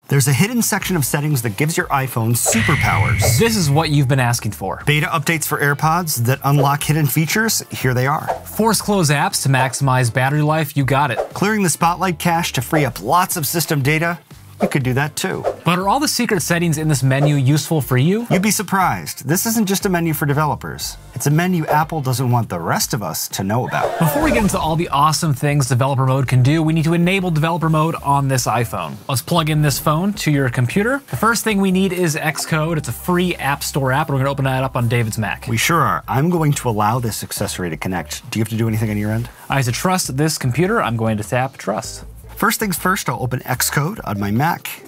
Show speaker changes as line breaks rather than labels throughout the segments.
There's a hidden section of settings that gives your iPhone superpowers.
This is what you've been asking for.
Beta updates for AirPods that unlock hidden features, here they are.
Force close apps to maximize battery life, you got it.
Clearing the Spotlight cache to free up lots of system data, you could do that too.
But are all the secret settings in this menu useful for you?
You'd be surprised. This isn't just a menu for developers. It's a menu Apple doesn't want the rest of us to know about.
Before we get into all the awesome things developer mode can do, we need to enable developer mode on this iPhone. Let's plug in this phone to your computer. The first thing we need is Xcode. It's a free App Store app, and we're gonna open that up on David's Mac.
We sure are. I'm going to allow this accessory to connect. Do you have to do anything on your end?
I have to trust this computer. I'm going to tap trust.
First things first, I'll open Xcode on my Mac.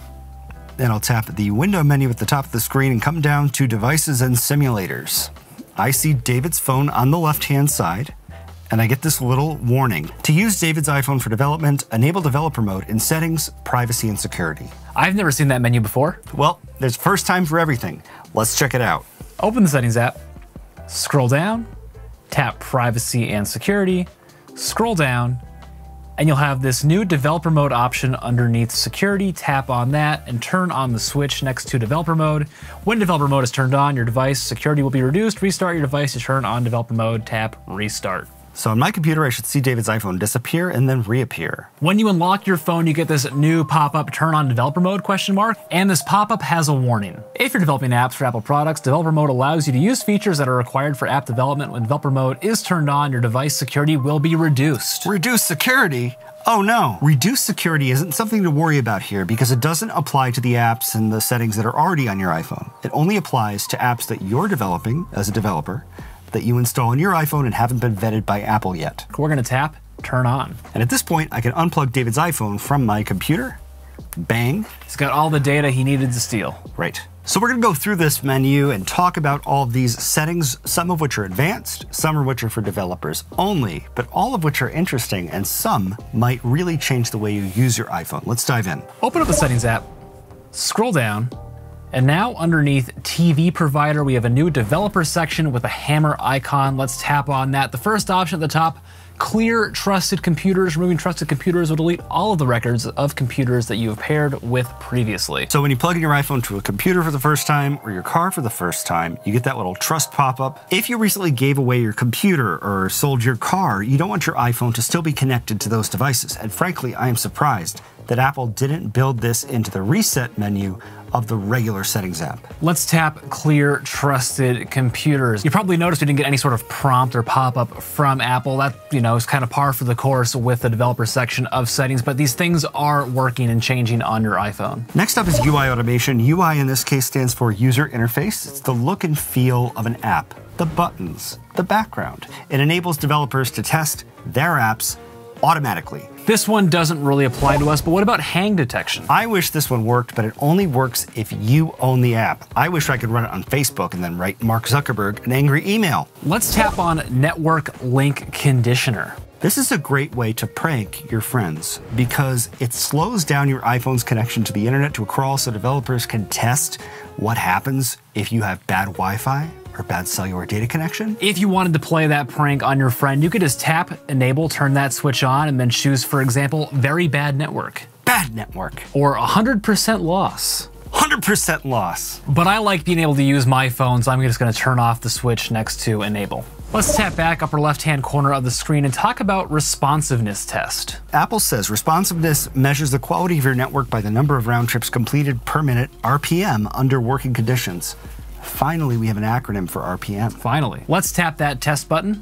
Then I'll tap the window menu at the top of the screen and come down to devices and simulators. I see David's phone on the left-hand side, and I get this little warning. To use David's iPhone for development, enable developer mode in settings, privacy, and security.
I've never seen that menu before.
Well, there's first time for everything. Let's check it out.
Open the settings app, scroll down, tap privacy and security, scroll down, and you'll have this new developer mode option underneath security. Tap on that and turn on the switch next to developer mode. When developer mode is turned on, your device security will be reduced. Restart your device to turn on developer mode, tap restart.
So on my computer, I should see David's iPhone disappear and then reappear.
When you unlock your phone, you get this new pop-up turn on developer mode ? And this pop-up has a warning. If you're developing apps for Apple products, developer mode allows you to use features that are required for app development. When developer mode is turned on, your device security will be reduced.
Reduced security? Oh no. Reduced security isn't something to worry about here because it doesn't apply to the apps and the settings that are already on your iPhone. It only applies to apps that you're developing as a developer, that you install on your iPhone and haven't been vetted by Apple yet.
We're gonna tap turn on.
And at this point, I can unplug David's iPhone from my computer. Bang.
He's got all the data he needed to steal.
Right. So we're gonna go through this menu and talk about all of these settings, some of which are advanced, some of which are for developers only, but all of which are interesting and some might really change the way you use your iPhone. Let's dive in.
Open up the settings app, scroll down, and now underneath TV provider, we have a new developer section with a hammer icon. Let's tap on that. The first option at the top, clear trusted computers. Removing trusted computers will delete all of the records of computers that you have paired with previously.
So when you plug in your iPhone to a computer for the first time or your car for the first time, you get that little trust pop-up. If you recently gave away your computer or sold your car, you don't want your iPhone to still be connected to those devices. And frankly, I am surprised that Apple didn't build this into the reset menu of the regular settings app.
Let's tap clear trusted computers. You probably noticed we didn't get any sort of prompt or pop-up from Apple. That, is kind of par for the course with the developer section of settings, but these things are working and changing on your iPhone.
Next up is UI automation. UI in this case stands for user interface. It's the look and feel of an app, the buttons, the background. It enables developers to test their apps automatically.
This one doesn't really apply to us, but what about hang detection?
I wish this one worked, but it only works if you own the app. I wish I could run it on Facebook and then write Mark Zuckerberg an angry email.
Let's tap on network link conditioner.
This is a great way to prank your friends because it slows down your iPhone's connection to the internet to a crawl so developers can test what happens if you have bad Wi-Fi or bad cellular data connection.
If you wanted to play that prank on your friend, you could just tap enable, turn that switch on, and then choose, for example, very bad network.
Bad network.
Or 100% loss.
100% loss.
But I like being able to use my phone, so I'm just gonna turn off the switch next to enable. Let's tap back upper left-hand corner of the screen and talk about responsiveness test.
Apple says responsiveness measures the quality of your network by the number of round trips completed per minute, RPM, under working conditions. Finally, we have an acronym for RPM.
Finally. Let's tap that test button.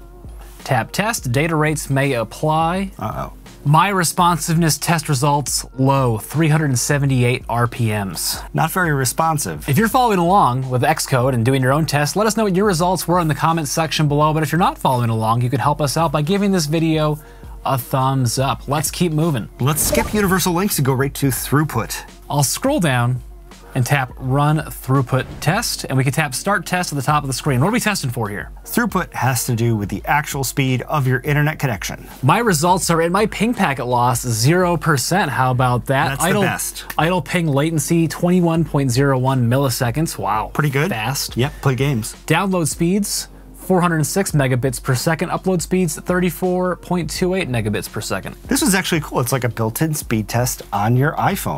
Tap test, data rates may apply.
Uh-oh.
My responsiveness test results, low, 378 RPMs.
Not very responsive.
If you're following along with Xcode and doing your own test, let us know what your results were in the comments section below. But if you're not following along, you can help us out by giving this video a thumbs up. Let's keep moving.
Let's skip universal links and go right to throughput.
I'll scroll down and tap Run Throughput Test, and we can tap Start Test at the top of the screen. What are we testing for here?
Throughput has to do with the actual speed of your internet connection.
My results are in my ping packet loss, 0%. How about that?
That's the best.
Idle ping latency, 21.01 milliseconds. Wow.
Pretty good.
Fast.
Yep, play games.
Download speeds, 406 megabits per second. Upload speeds, 34.28 megabits per second.
This was actually cool. It's like a built-in speed test on your iPhone.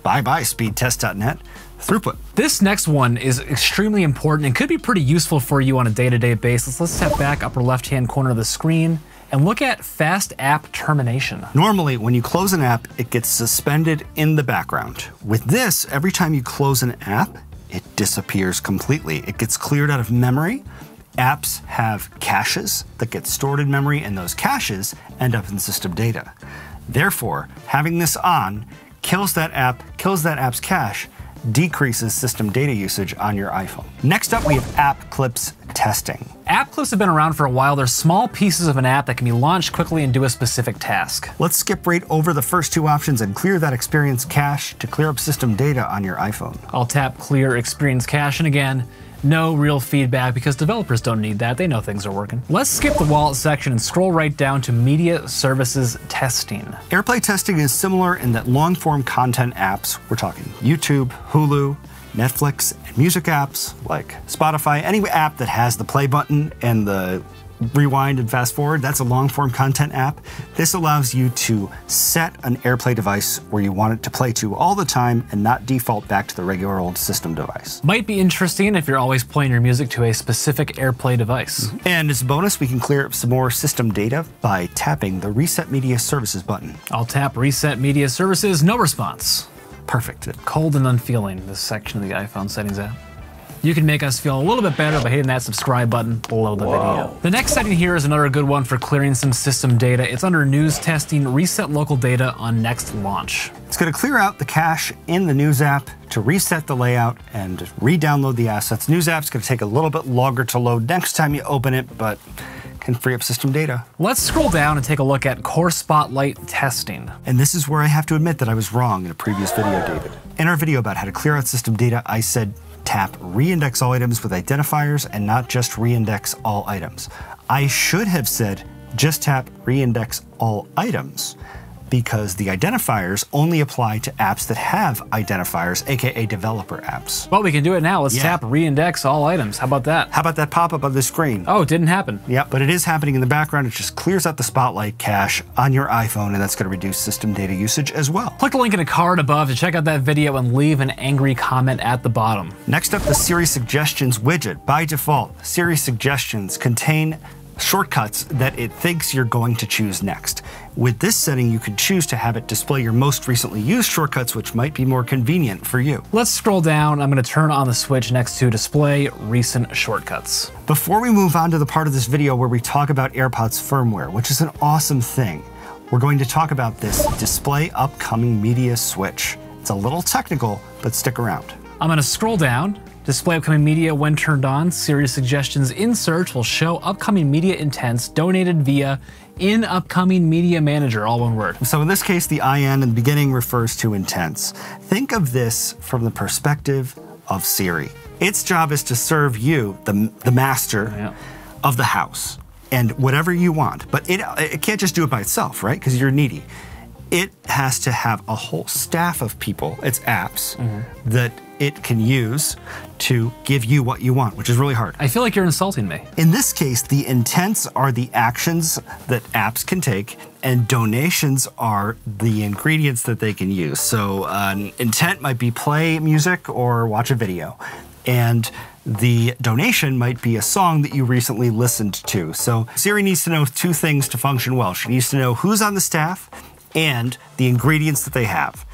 Bye-bye speedtest.net. Throughput.
This next one is extremely important and could be pretty useful for you on a day-to-day basis. Let's step back upper left-hand corner of the screen and look at fast app termination.
Normally, when you close an app, it gets suspended in the background. With this, every time you close an app, it disappears completely. It gets cleared out of memory. Apps have caches that get stored in memory, and those caches end up in system data. Therefore, having this on kills that app's cache, decreases system data usage on your iPhone. Next up, we have app clips testing.
App clips have been around for a while. They're small pieces of an app that can be launched quickly and do a specific task.
Let's skip right over the first two options and clear that experience cache to clear up system data on your iPhone.
I'll tap clear experience cache, and again, no real feedback because developers don't need that. They know things are working. Let's skip the wallet section and scroll right down to media services testing.
AirPlay testing is similar in that long-form content apps, we're talking YouTube, Hulu, Netflix, and music apps like Spotify, any app that has the play button and the rewind and fast forward, that's a long-form content app. This allows you to set an AirPlay device where you want it to play to all the time and not default back to the regular old system device.
Might be interesting if you're always playing your music to a specific AirPlay device.
And as a bonus, we can clear up some more system data by tapping the Reset Media Services button.
I'll tap Reset Media Services, no response.
Perfect.
Cold and unfeeling, this section of the iPhone settings app. You can make us feel a little bit better by hitting that subscribe button below the video. The next setting here is another good one for clearing some system data. It's under News Testing, Reset Local Data on Next Launch.
It's going to clear out the cache in the News app to reset the layout and re-download the assets. News app's going to take a little bit longer to load next time you open it, but can free up system data.
Let's scroll down and take a look at Core Spotlight testing.
And this is where I have to admit that I was wrong in a previous video, David. In our video about how to clear out system data, I said tap reindex all items with identifiers and not just reindex all items. I should have said just tap reindex all items because the identifiers only apply to apps that have identifiers, aka developer apps.
Well, we can do it now. Let's tap reindex all items. How about that?
How about that pop-up on the screen?
Oh, it didn't happen.
Yep, but it is happening in the background. It just clears out the Spotlight cache on your iPhone, and that's going to reduce system data usage as well.
Click the link in a card above to check out that video and leave an angry comment at the bottom.
Next up, the Siri Suggestions widget. By default, Siri Suggestions contain shortcuts that it thinks you're going to choose next. With this setting, you can choose to have it display your most recently used shortcuts, which might be more convenient for you.
Let's scroll down. I'm going to turn on the switch next to Display Recent Shortcuts.
Before we move on to the part of this video where we talk about AirPods firmware, which is an awesome thing, we're going to talk about this Display Upcoming Media switch. It's a little technical, but stick around.
I'm going to scroll down. Display upcoming media when turned on. Siri Suggestions in search will show upcoming media intents donated via in Upcoming Media Manager, all one word.
So in this case, the IN in the beginning refers to intents. Think of this from the perspective of Siri. Its job is to serve you, the master of the house, and whatever you want. But it can't just do it by itself, right? Because you're needy. It has to have a whole staff of people, its apps, that it can use to give you what you want, which is really hard.
I feel like you're insulting me.
In this case, the intents are the actions that apps can take, and donations are the ingredients that they can use. So an intent might be play music or watch a video. And the donation might be a song that you recently listened to. So Siri needs to know two things to function well. She needs to know who's on the staff and the ingredients that they have.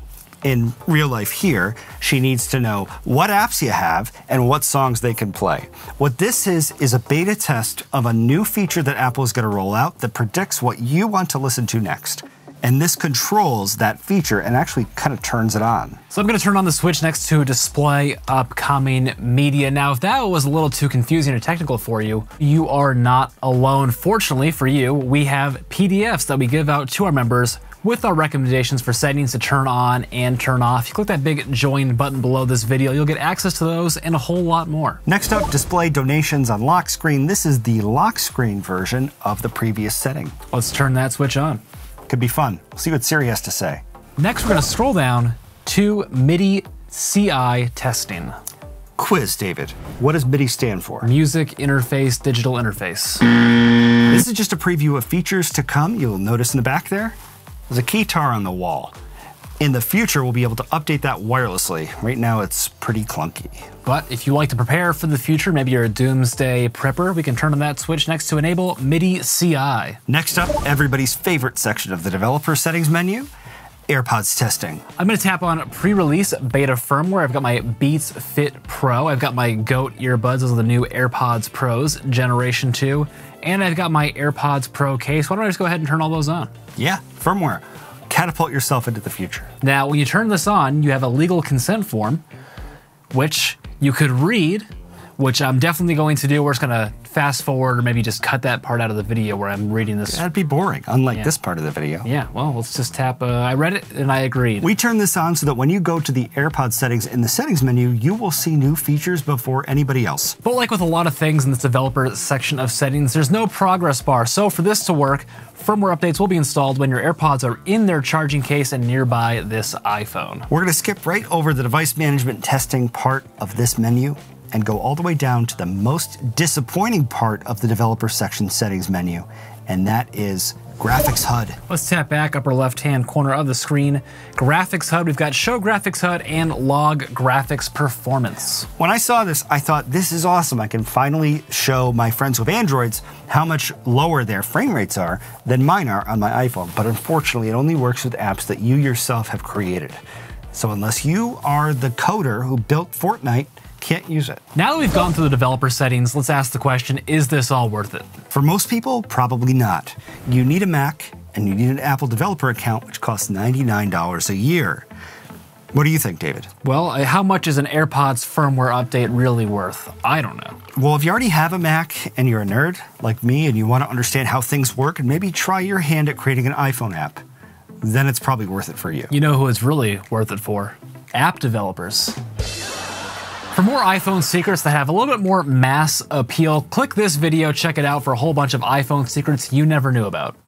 In real life here, she needs to know what apps you have and what songs they can play. What this is a beta test of a new feature that Apple is going to roll out that predicts what you want to listen to next. And this controls that feature and actually kind of turns it on.
So I'm going to turn on the switch next to Display Upcoming Media. Now, if that was a little too confusing or technical for you, you are not alone. Fortunately for you, we have PDFs that we give out to our members with our recommendations for settings to turn on and turn off. You click that big join button below this video, you'll get access to those and a whole lot more.
Next up, display donations on lock screen. This is the lock screen version of the previous setting.
Let's turn that switch on.
Could be fun. See what Siri has to say.
Next, we're going to scroll down to MIDI CI testing.
Quiz, David. What does MIDI stand for?
Music Interface Digital Interface.
This is just a preview of features to come. You'll notice in the back there, there's a keytar on the wall. In the future, we'll be able to update that wirelessly. Right now, it's pretty clunky.
But if you like to prepare for the future, maybe you're a doomsday prepper, we can turn on that switch next to enable MIDI CI.
Next up, everybody's favorite section of the developer settings menu, AirPods testing.
I'm gonna tap on pre-release beta firmware. I've got my Beats Fit Pro. I've got my GOAT earbuds. Those are the new AirPods Pros, Generation 2. And I've got my AirPods Pro case. Why don't I just go ahead and turn all those on?
Yeah, firmware. Catapult yourself into the future.
Now, when you turn this on, you have a legal consent form, which you could read, which I'm definitely going to do. We're just gonna fast forward or maybe just cut that part out of the video where I'm reading this.
That'd be boring, unlike this part of the video.
Yeah, well, let's just tap, I read it and I agreed.
We turn this on so that when you go to the AirPod settings in the settings menu, you will see new features before anybody else.
But like with a lot of things in this developer section of settings, there's no progress bar. So for this to work, firmware updates will be installed when your AirPods are in their charging case and nearby this iPhone.
We're gonna skip right over the device management testing part of this menu and go all the way down to the most disappointing part of the developer section settings menu, and that is Graphics HUD.
Let's tap back upper left-hand corner of the screen. Graphics HUD, we've got Show Graphics HUD and Log Graphics Performance.
When I saw this, I thought, this is awesome. I can finally show my friends with Androids how much lower their frame rates are than mine are on my iPhone. But unfortunately, it only works with apps that you yourself have created. So unless you are the coder who built Fortnite, can't use it.
Now that we've gone through the developer settings, let's ask the question, is this all worth it?
For most people, probably not. You need a Mac and you need an Apple developer account, which costs $99 a year. What do you think, David?
Well, how much is an AirPods firmware update really worth? I don't know.
Well, if you already have a Mac and you're a nerd like me and you want to understand how things work and maybe try your hand at creating an iPhone app, then it's probably worth it for you.
You know who it's really worth it for? App developers. For more iPhone secrets that have a little bit more mass appeal, click this video, check it out for a whole bunch of iPhone secrets you never knew about.